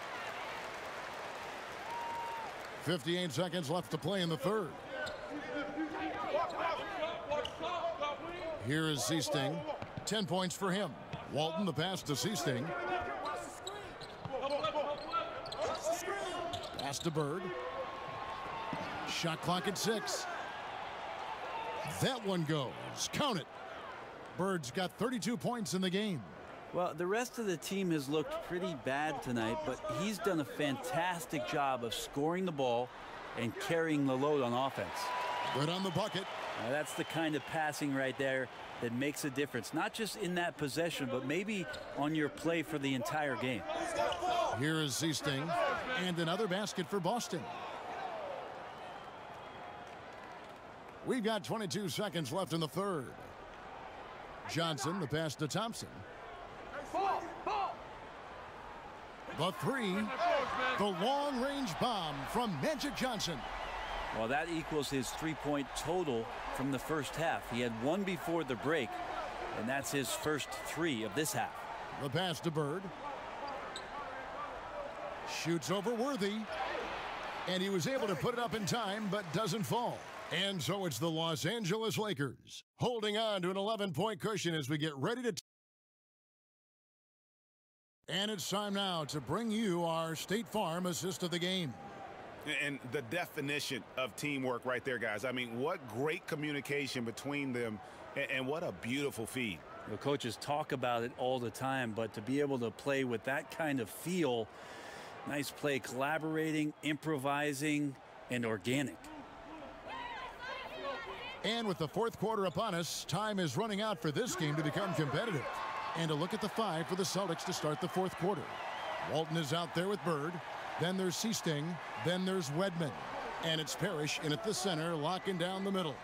58 seconds left to play in the third. Here is Seasting. 10 points for him. Walton, the pass to Seasting. Pass to Bird. Shot clock at 6. That one goes. Count it. Bird's got 32 points in the game. Well, the rest of the team has looked pretty bad tonight, but he's done a fantastic job of scoring the ball and carrying the load on offense. Good on the bucket. Now, that's the kind of passing right there that makes a difference, not just in that possession, but maybe on your play for the entire game. Here is Seasting, and another basket for Boston. We've got 22 seconds left in the third. Johnson, the pass to Thompson. The three, the long-range bomb from Magic Johnson. Well, that equals his 3-point total from the first half. He had 1 before the break, and that's his first 3 of this half. The pass to Bird. Shoots over Worthy. And he was able to put it up in time, but doesn't fall. And so it's the Los Angeles Lakers holding on to an 11-point cushion as we get ready to... And it's time now to bring you our State Farm assist of the game. And the definition of teamwork right there, guys. I mean, what great communication between them, and what a beautiful feed. The coaches talk about it all the time, but to be able to play with that kind of feel, nice play, collaborating, improvising, and organic. And with the fourth quarter upon us, time is running out for this game to become competitive. And a look at the 5 for the Celtics to start the fourth quarter. Walton is out there with Bird. Then there's Seasting. Then there's Wedman. And it's Parrish in at the center, locking down the middle.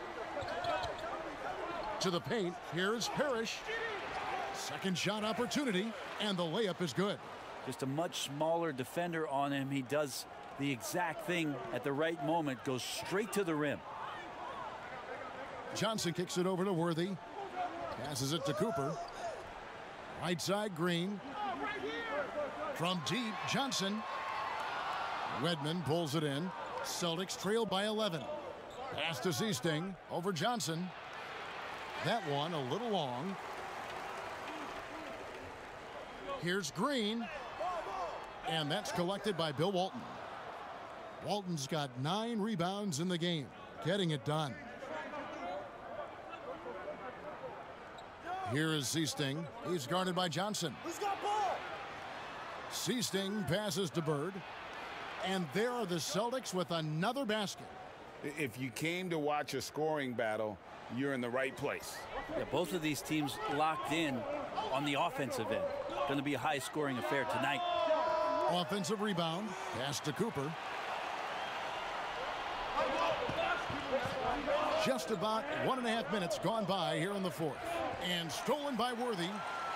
To the paint, here's Parrish. Second shot opportunity, and the layup is good. Just a much smaller defender on him. He does the exact thing at the right moment, goes straight to the rim. Johnson kicks it over to Worthy. Passes it to Cooper. Right side, Green. From deep, Johnson. Redmond pulls it in. Celtics trail by 11. Pass to Seasting over Johnson. That one a little long. Here's Green. And that's collected by Bill Walton. Walton's got 9 rebounds in the game, getting it done. Here is Seasting. He's guarded by Johnson. Who's got ball? Seasting passes to Bird. And there are the Celtics with another basket. If you came to watch a scoring battle, you're in the right place. Yeah, both of these teams locked in on the offensive end. Going to be a high-scoring affair tonight. Offensive rebound. Pass to Cooper. Just about 1.5 minutes gone by here in the fourth. And stolen by Worthy.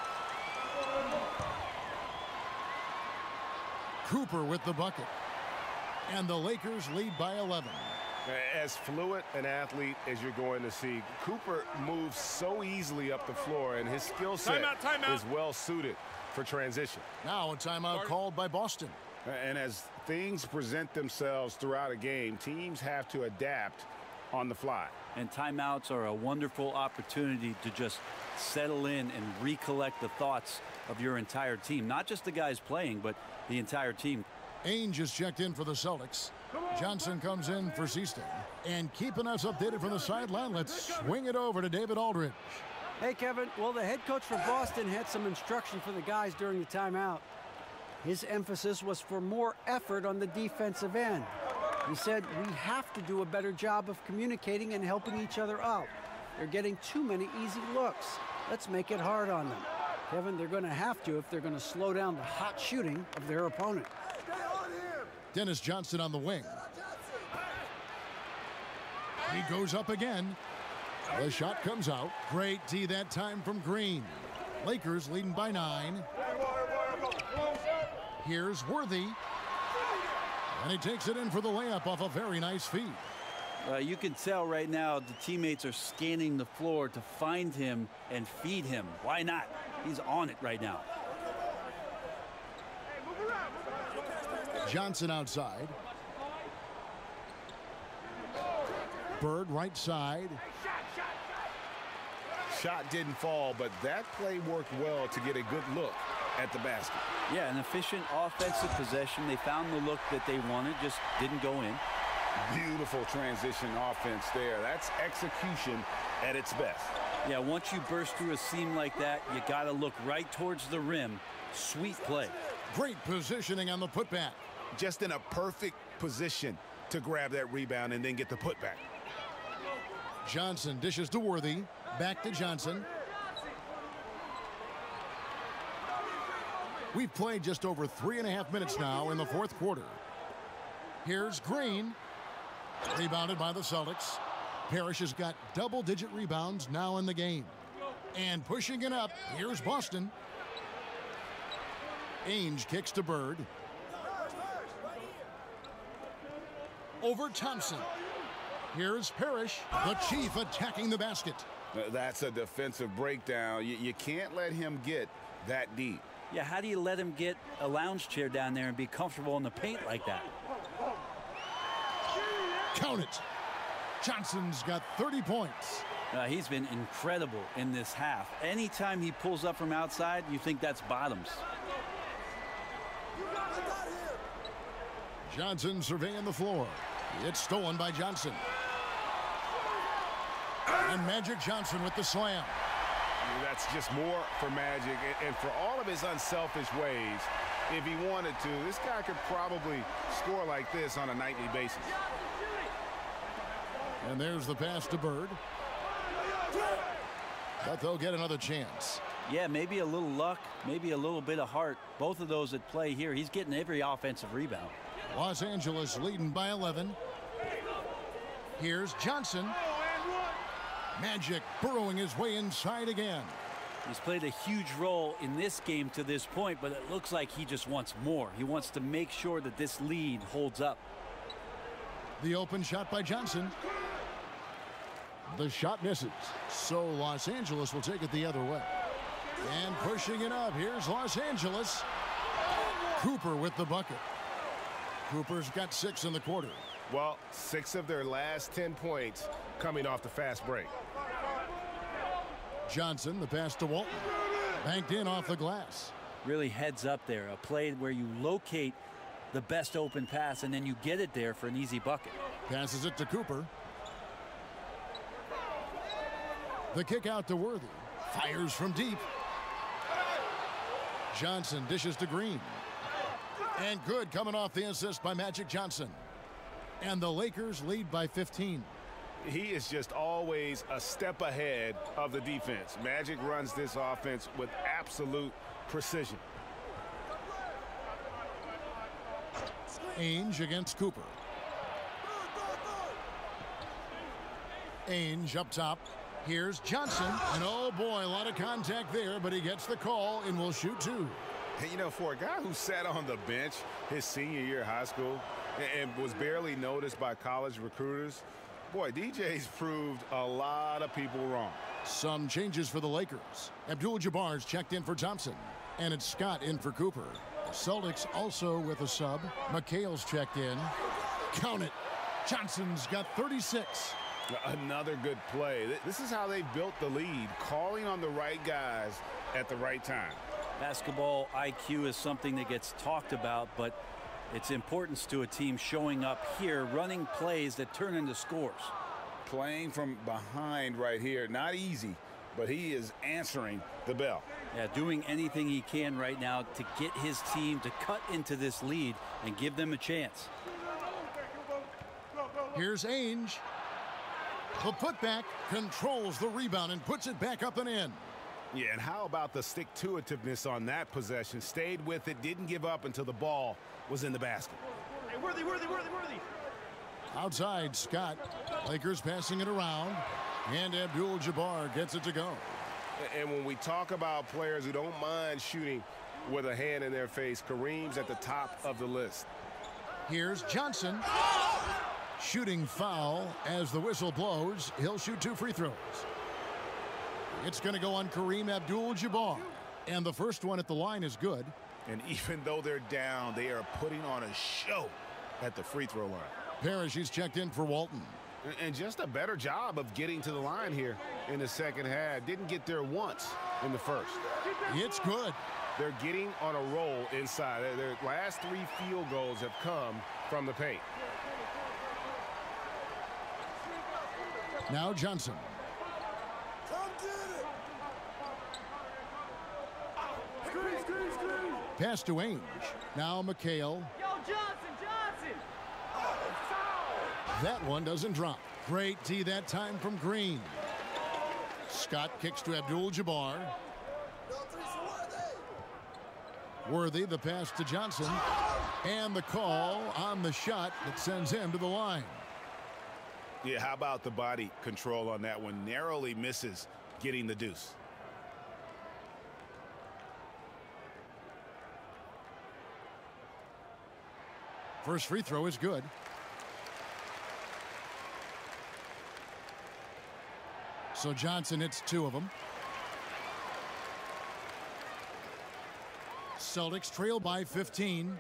Cooper with the bucket. And the Lakers lead by 11. As fluid an athlete as you're going to see, Cooper moves so easily up the floor, and his skill set is well suited for transition. Now a timeout called by Boston. And as things present themselves throughout a game, teams have to adapt on the fly. And timeouts are a wonderful opportunity to just settle in and recollect the thoughts of your entire team. Not just the guys playing, but the entire team. Ainge is checked in for the Celtics. Johnson comes in for Seasting. And keeping us updated from the sideline, let's swing it over to David Aldridge. Hey, Kevin. Well, the head coach for Boston had some instruction for the guys during the timeout. His emphasis was for more effort on the defensive end. He said, we have to do a better job of communicating and helping each other out. They're getting too many easy looks. Let's make it hard on them. Kevin, they're going to have to if they're going to slow down the hot shooting of their opponent. Dennis Johnson on the wing. He goes up again. The shot comes out. Great D that time from Green. Lakers leading by 9. Here's Worthy. And he takes it in for the layup off a very nice feed. You can tell right now the teammates are scanning the floor to find him and feed him. Why not? He's on it right now. Johnson outside. Bird right side. Shot didn't fall, but that play worked well to get a good look at the basket. Yeah, an efficient offensive possession. They found the look that they wanted, just didn't go in. Beautiful transition offense there. That's execution at its best. Yeah, once you burst through a seam like that, you got to look right towards the rim. Sweet play. Great positioning on the putback. Just in a perfect position to grab that rebound and then get the putback. Johnson dishes to Worthy. Back to Johnson. We've played just over 3.5 minutes now in the fourth quarter. Here's Green. Rebounded by the Celtics. Parrish has got double-digit rebounds now in the game. And pushing it up, here's Boston. Ainge kicks to Bird. Over Thompson. Here's Parrish, the Chief attacking the basket. That's a defensive breakdown. You can't let him get that deep. Yeah, how do you let him get a lounge chair down there and be comfortable in the paint like that? Count it. Johnson's got 30 points. He's been incredible in this half. Anytime he pulls up from outside, you think that's bottoms. Johnson surveying the floor. It's stolen by Johnson. And Magic Johnson with the slam. That's just more for Magic. And for all of his unselfish ways, if he wanted to, this guy could probably score like this on a nightly basis. And there's the pass to Bird. But they'll get another chance. Yeah, maybe a little luck, maybe a little bit of heart. Both of those at play here. He's getting every offensive rebound. Los Angeles leading by 11. Here's Johnson. Magic burrowing his way inside again. He's played a huge role in this game to this point, but it looks like he just wants more. He wants to make sure that this lead holds up. The open shot by Johnson. The shot misses. So Los Angeles will take it the other way. And pushing it up. Here's Los Angeles. Cooper with the bucket. Cooper's got 6 in the quarter. Well, 6 of their last 10 points coming off the fast break. Johnson, the pass to Walton. Banked in off the glass. Really heads up there. A play where you locate the best open pass and then you get it there for an easy bucket. Passes it to Cooper. The kick out to Worthy. Fires from deep. Johnson dishes to Green. And good, coming off the assist by Magic Johnson. And the Lakers lead by 15. He is just always a step ahead of the defense. Magic runs this offense with absolute precision. Ainge against Cooper. Ainge up top. Here's Johnson. And oh boy, a lot of contact there, but he gets the call and will shoot 2. Hey, you know, for a guy who sat on the bench his senior year of high school and was barely noticed by college recruiters, boy, DJ's proved a lot of people wrong. Some changes for the Lakers. Abdul-Jabbar's checked in for Thompson. And it's Scott in for Cooper. The Celtics also with a sub. McHale's checked in. Count it. Johnson's got 36. Another good play. This is how they built the lead, calling on the right guys at the right time. Basketball IQ is something that gets talked about, but its importance to a team showing up here, running plays that turn into scores. Playing from behind right here, not easy, but he is answering the bell. Yeah, doing anything he can right now to get his team to cut into this lead and give them a chance. Here's Ainge. The putback controls the rebound and puts it back up and in. Yeah, and how about the stick-to-itiveness on that possession? Stayed with it, didn't give up until the ball was in the basket. Hey, Worthy. Outside, Scott. Lakers passing it around. And Abdul-Jabbar gets it to go. And when we talk about players who don't mind shooting with a hand in their face, Kareem's at the top of the list. Here's Johnson. Shooting foul as the whistle blows. He'll shoot 2 free throws. It's going to go on Kareem Abdul-Jabbar. And the first one at the line is good. And even though they're down, they are putting on a show at the free throw line. Parrish, he's checked in for Walton. And just a better job of getting to the line here in the second half. Didn't get there once in the first. It's good. They're getting on a roll inside. Their last 3 field goals have come from the paint. Now Johnson. Pass to Ainge. Now McHale. Yo, Johnson! That one doesn't drop. Great tee that time from Green. Scott kicks to Abdul-Jabbar. Worthy, the pass to Johnson. And the call on the shot that sends him to the line. Yeah, how about the body control on that one? Narrowly misses getting the deuce. First free throw is good. So Johnson hits 2 of them. Celtics trail by 15.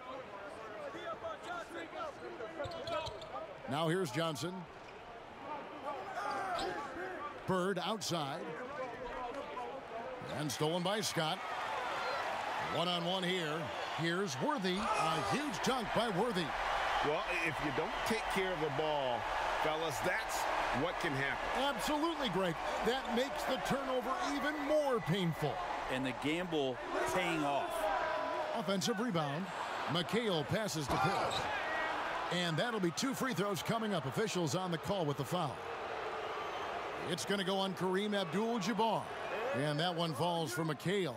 Now here's Johnson. Bird outside. And stolen by Scott. One-on-one here. Here's Worthy. A huge dunk by Worthy. Well, if you don't take care of the ball, fellas, that's what can happen. Absolutely, Greg. That makes the turnover even more painful. And the gamble paying off. Offensive rebound. McHale passes to Pierce. And that'll be 2 free throws coming up. Officials on the call with the foul. It's going to go on Kareem Abdul-Jabbar. And that one falls for McHale.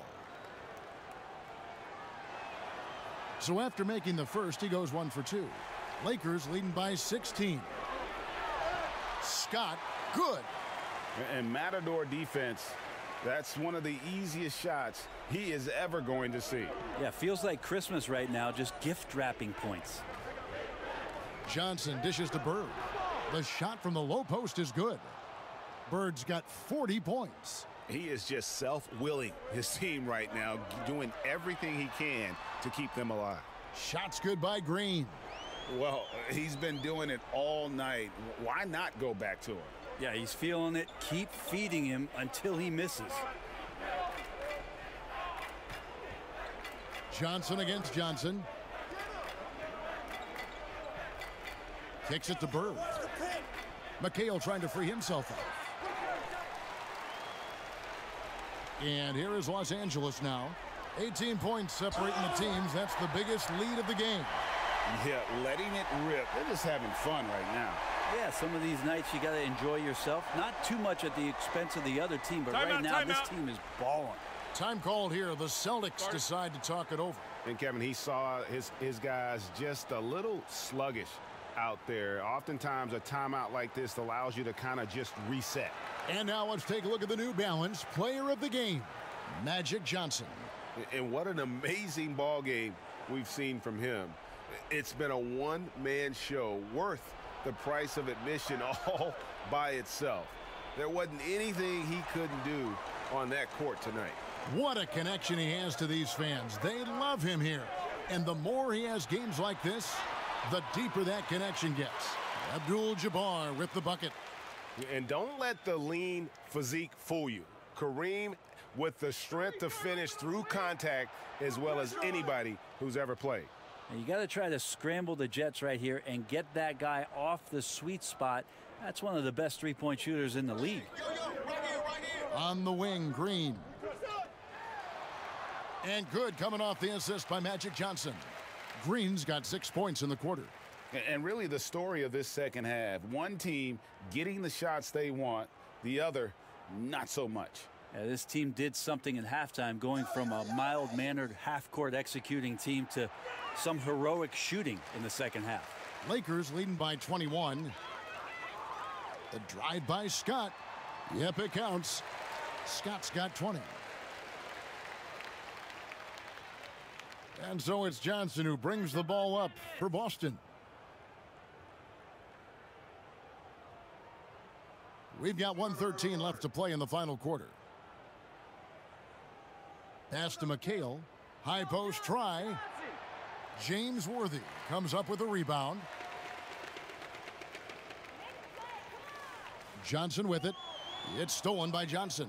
So after making the first, he goes 1 for 2. Lakers leading by 16. Scott, good. And Matador defense, that's one of the easiest shots he is ever going to see. Yeah, feels like Christmas right now, just gift wrapping points. Johnson dishes to Bird. The shot from the low post is good. Bird's got 40 points. He is just self-willing his team right now, doing everything he can to keep them alive. Shots good by Green. Well, he's been doing it all night. Why not go back to him? Yeah, he's feeling it. Keep feeding him until he misses. Johnson against Johnson. Kicks it to Bird. McHale trying to free himself up. And here is Los Angeles now. 18 points separating the teams. That's the biggest lead of the game. Yeah, letting it rip. They're just having fun right now. Yeah, some of these nights you got to enjoy yourself. Not too much at the expense of the other team, but right now this team is balling. Time called here. The Celtics decide to talk it over. And Kevin, he saw his guys just a little sluggish out there. Oftentimes a timeout like this allows you to kind of just reset. And now let's take a look at the New Balance player of the game, Magic Johnson. And what an amazing ball game we've seen from him. It's been a one-man show worth the price of admission all by itself. There wasn't anything he couldn't do on that court tonight. What a connection he has to these fans. They love him here. And the more he has games like this, the deeper that connection gets. Abdul-Jabbar with the bucket. And don't let the lean physique fool you. Kareem with the strength to finish through contact as well as anybody who's ever played. And you got to try to scramble the Jets right here and get that guy off the sweet spot. That's one of the best three-point shooters in the league. On the wing, Green. And good coming off the assist by Magic Johnson. Green's got 6 points in the quarter. And really the story of this second half, one team getting the shots they want, the other not so much. Yeah, this team did something in halftime, going from a mild-mannered half-court executing team to some heroic shooting in the second half. Lakers leading by 21. The drive by Scott. Yep, it counts. Scott's got 20. And so it's Johnson who brings the ball up for Boston. We've got 1:13 left to play in the final quarter. Pass to McHale. High post try. James Worthy comes up with a rebound. Johnson with it. It's stolen by Johnson.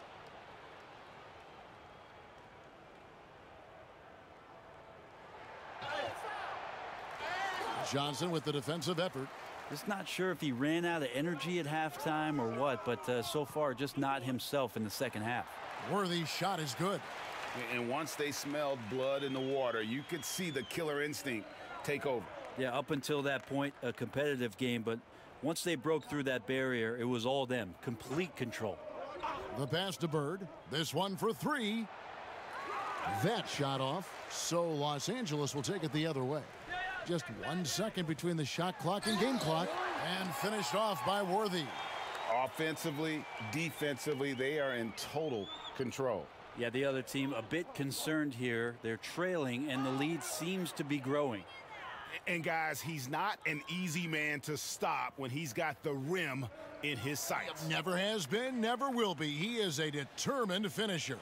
Johnson with the defensive effort. Just not sure if he ran out of energy at halftime or what, but so far just not himself in the second half. Worthy's shot is good. And once they smelled blood in the water, you could see the killer instinct take over. Yeah, up until that point, a competitive game, but once they broke through that barrier, it was all them. Complete control. The pass to Bird. This one for three. That shot off, so Los Angeles will take it the other way. Just 1 second between the shot clock and game clock, and finished off by Worthy. Offensively, defensively, they are in total control. Yeah, the other team a bit concerned here. They're trailing, and the lead seems to be growing. And guys, he's not an easy man to stop when he's got the rim in his sights. Never has been, never will be. He is a determined finisher.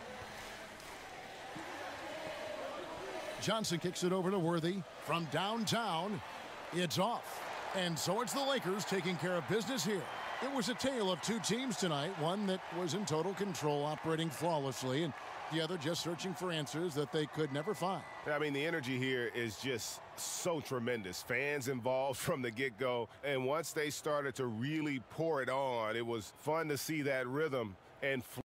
Johnson kicks it over to Worthy from downtown. It's off. And so it's the Lakers taking care of business here. It was a tale of two teams tonight, one that was in total control, operating flawlessly, and the other just searching for answers that they could never find. I mean, the energy here is just so tremendous. Fans involved from the get-go, and once they started to really pour it on, it was fun to see that rhythm and